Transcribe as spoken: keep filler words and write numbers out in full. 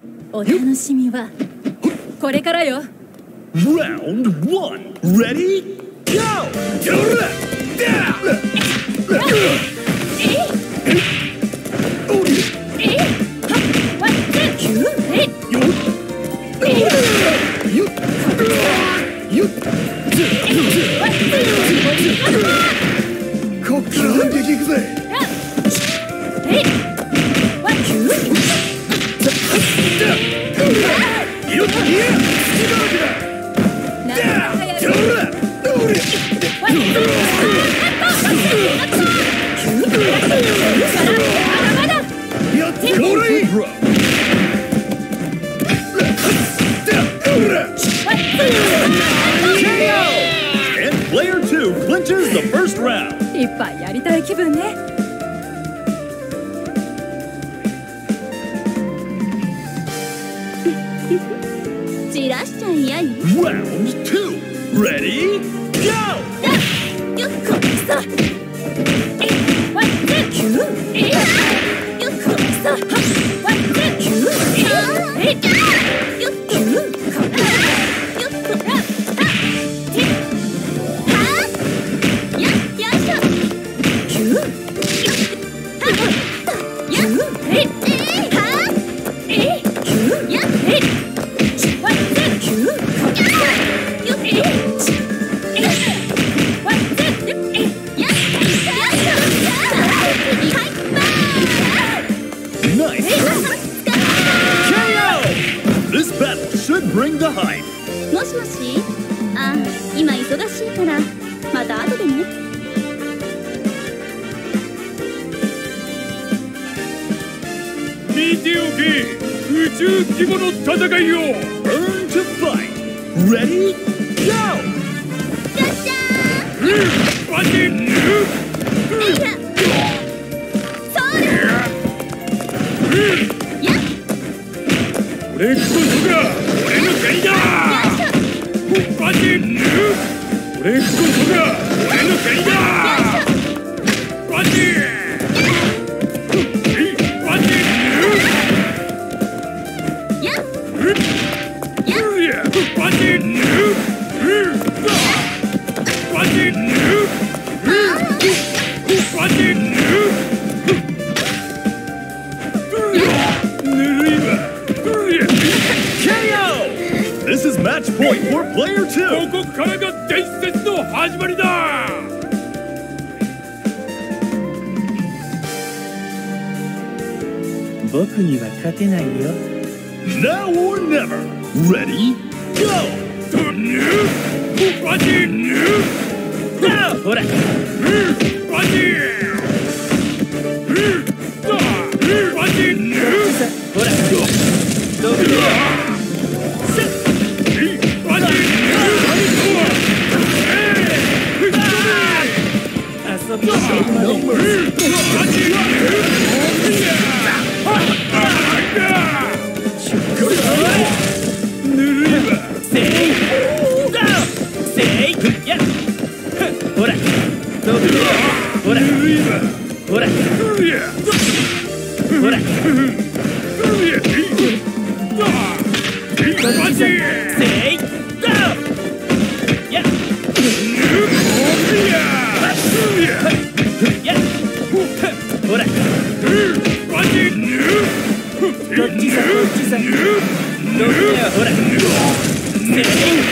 お楽しみはこれからよ。 Round one. Ready? Go! And player two clinches the first round. いっぱいやりたい気分ね。 散らしちゃいやい。 Round two. Ready? Go! よっこさ。え、ワンツーキュー。え、よっこさ。ワンツーキュー。え、よっキュー。よっこさ。て。はあ。や、よいしょ。キュー。よっ。は。や。え、え、はあ。え、キュー。や、え。ワンツーキュー。よっ。え。 Nice! K O! This battle should bring the hype. もしもし、あ、今忙しいからまた後でね。 見ておけ、宇宙規模の戦いを。 Burn to fight. Ready? Go! じゃじゃーん。 バチン。 えいや。それ。やっ。 これこそが俺の狩りだ。バチン。これこそが俺の狩りだ。バチン。バチン。 やっ。やっ。 バチン。バチン。バチン。 K O! This is match point for player two. ここからが伝説の始まりだ。 僕には勝てないよ。 Now or never. Ready? Go! バチン。 ほら。 バチン。バチン。 ほら。どうぞ。遊びしまで。 ぬるいわ。 せい。せい。や。ほら。どうぞ。ほら。 ぬるいわ。 ほら。ほら。 バチン。 せい。や。や。ほら。 バチン。 どっちさどっちさ。どっちやほら。せい。